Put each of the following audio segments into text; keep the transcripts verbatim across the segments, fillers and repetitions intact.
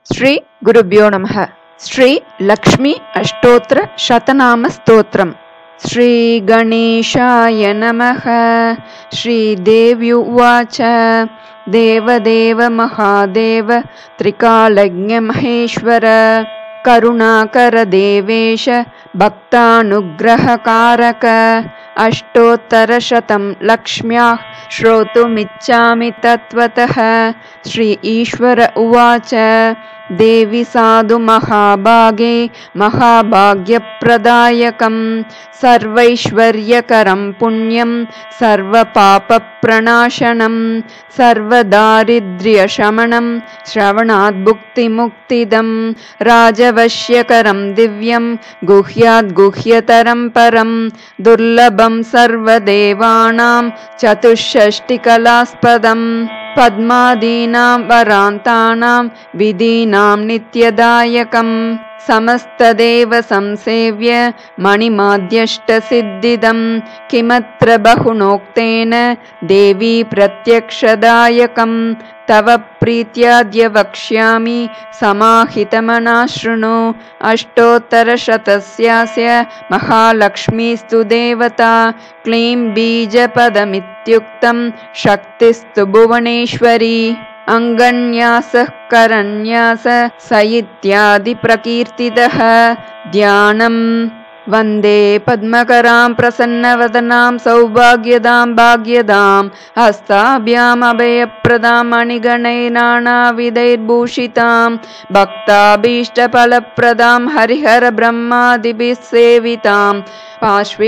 श्री गुरुभ्यो नमः। श्री लक्ष्मी अष्टोत्तर शतनाम स्तोत्रम्। श्री गणेशाय नमः। श्रीदेव्युवाच देवदेव महादेव त्रिकालज्ञ महेश्वर करुणाकर देवेश भक्तानुग्रहकारक अष्टोत्तरशतं लक्ष्म्याः श्रोतुमिच्छामि तत्त्वतः। श्री ईश्वर उवाच देवी साधु महाभागे महाभाग्यप्रदायकं सर्वैश्वर्यकरं पुण्यं सर्वपापप्रणाशनं सर्वदारिद्र्यशमनं श्रवणात् भुक्तिमुक्तिदं राजवश्यकरं दिव्यं गुह्याद् गुह्यतरं परं दुर्लभं सर्वदेवानां चतुष्षष्टिकलास्पदं पद्मादीनां वरान्तानां विधीनां नित्यदायकं समस्तदेव संसेव्य मणिमाद्यष्टसिद्धिदं किमत्र बहुनोक्तेन देवी प्रत्यक्षदायकं तव प्रीत्याद्य वक्ष्यामि समाहितमना शृणु। अष्टोत्तरशतस्यास्य महालक्ष्मीस्तु देवता क्लीं बीजपदमित्युक्तं शक्तिस्तु भुवनेश्वरी अंगन्यासः करन्यास स इत्यादि प्रकीर्तितः ध्यानम्। वन्दे पद्मकरां प्रसन्नवदनां सौभाग्यदां भाग्यदां हस्ताभ्याम् अभयप्रदां मणिगणैर्नानाविधैर्भूषितां भक्ताभीष्टफलप्रदां हरिहरब्रह्मादिभिः सेवितां पार्श्वे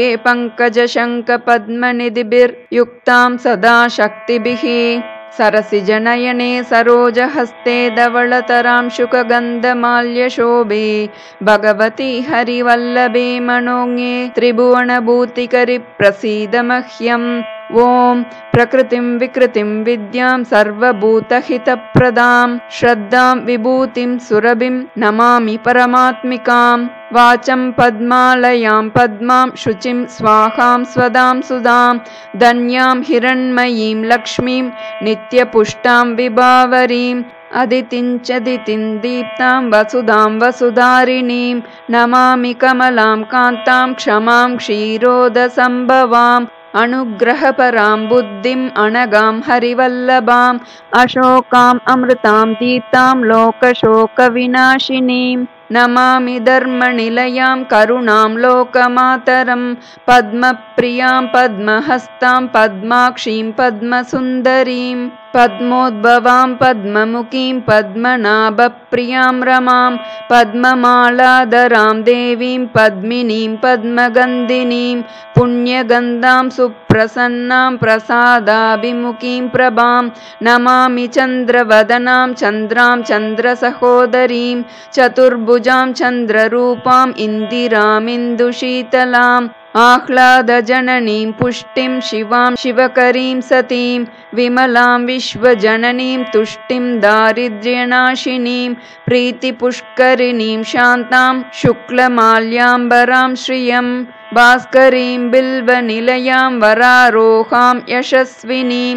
पङ्कजशङ्खपद्मनिधिभिर्युक्तां सदा शक्तिभिः सरसिजनयने सरोजहस्ते धवलतरां शुकगन्धमाल्यशोभे भगवती हरिवल्लभे मनोज्ञे त्रिभुवनभूतिकरि प्रसीद मह्यम्। ओं प्रकृतिं विकृतिं विद्यां सर्वभूतहितप्रदां श्रद्धां विभूतिं सुरभिं नमामि परमात्मिकां। वाचं पद्मालयां पद्मां शुचिं स्वाहां स्वदां सुधां धन्यां हिरण्मयीं लक्ष्मीं नित्यपुष्टां विभावरीं अदितिं च दितिं दीप्तां वसुधां वसुधारिणीं नमामि कमलां कान्तां क्षमां क्षीरोदसम्भवां अनुग्रहपरां बुद्धिं अनगां हरिवल्लभाम् अशोकाम् अमृतां दीप्तां लोकशोकविनाशिनीं नमामि धर्मनिलयां करुणां लोकमातरं पद्मप्रियां पद्महस्तां पद्माक्षीं पद्मसुन्दरीं पद्मोद्भवां पद्ममुखीं पद्मनाभप्रियां रमां पद्ममालाधरां देवीं पद्मिनीं पद्मगन्धिनीं पुण्यगन्धां सुप्रसन्नां प्रसादाभिमुखीं प्रभां नमामि चन्द्रवदनां चन्द्रां चन्द्रसहोदरीं चतुर्भुजां चन्द्ररूपां इन्दिरामिन्दुशीतलाम् आह्लादजननीं पुष्टिं शिवां शिवकरीं सतीं विमलां विश्वजननीं तुष्टिं दारिद्र्यनाशिनीं प्रीतिपुष्करिणीं शान्तां शुक्लमाल्याम्बरां श्रियं भास्करीं बिल्वनिलयां वरारोहां यशस्विनीं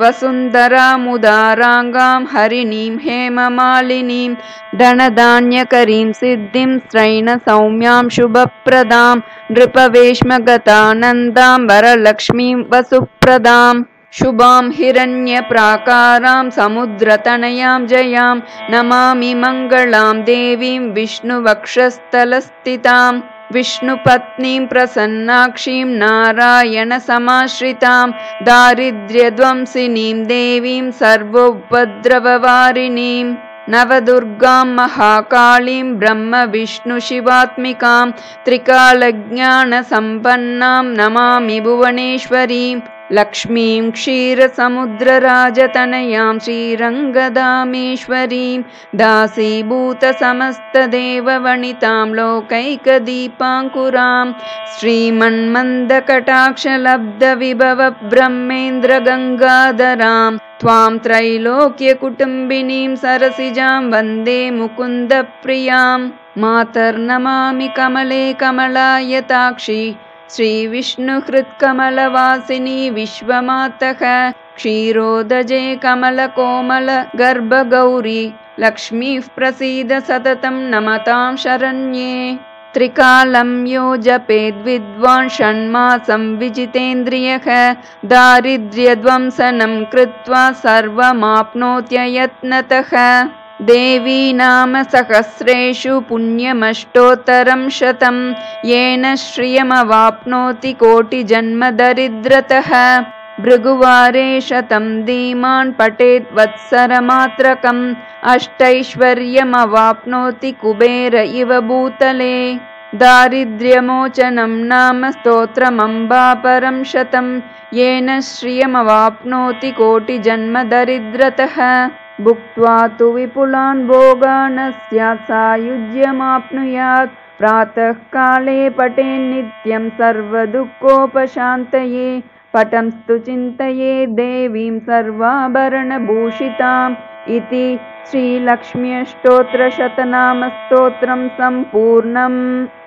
वसुन्धरामुदाराङ्गां हरिणीं हेममालिनीं धनधान्यकरीं सिद्धिं स्त्रैणसौम्यां शुभप्रदां नृपवेश्मगतानन्दां वरलक्ष्मीं वसुप्रदां शुभां हिरण्यप्राकारां समुद्रतनयां जयां नमामि मङ्गलां देवीं विष्णुवक्षस्थलस्थितां विष्णुपत्नीं प्रसन्नाक्षीं नारायणसमाश्रितां दारिद्र्यध्वंसिनीं देवीं सर्वोपद्रववारिणीं नवदुर्गां महाकालीं ब्रह्मविष्णुशिवात्मिकां त्रिकालज्ञानसम्पन्नां नमामि भुवनेश्वरीं लक्ष्मीं क्षीरसमुद्रराजतनयां श्रीरङ्गधामेश्वरीं दासीभूतसमस्तदेववनितां लोकैकदीपाङ्कुरां श्रीमन्मन्दकटाक्षलब्धविभवब्रह्मेन्द्रगङ्गाधरां त्वां त्रैलोक्यकुटुम्बिनीं सरसिजां वन्दे मुकुन्दप्रियां मातर्नमामि कमले कमलायताक्षी श्रीविष्णुहृत्कमलवासिनी विश्वमातः क्षीरोदजे कमलकोमल गर्भगौरी लक्ष्मीः प्रसीद सततं नमतां शरण्ये। त्रिकालं यो जपेद्विद्वान् षण्मासं विजितेन्द्रियः दारिद्र्यध्वंसनं कृत्वा सर्वमाप्नोत्ययत्नतः। देवी नाम सहस्रेषु पुण्यमष्टोत्तरं शतं येन श्रियमवाप्नोति कोटिजन्मदरिद्रतः। भृगुवारे शतं धीमान् पठेत् वत्सरमात्रकम् अष्टैश्वर्यमवाप्नोति कुबेर इव भूतले। दारिद्र्यमोचनं नाम स्तोत्रमम्बापरं शतं येन श्रियमवाप्नोति कोटिजन्मदरिद्रतः। भुक्त्वा तु विपुलान् भोगान् स्यात् सायुज्यमाप्नुयात्। प्रातः काले पठेन्नित्यं सर्वदुःखोपशान्तये। पठंस्तु चिन्तये देवीं सर्वाभरणभूषिताम् इति श्रीलक्ष्म्यष्टोत्तरशतनामस्तोत्रं सम्पूर्णम्।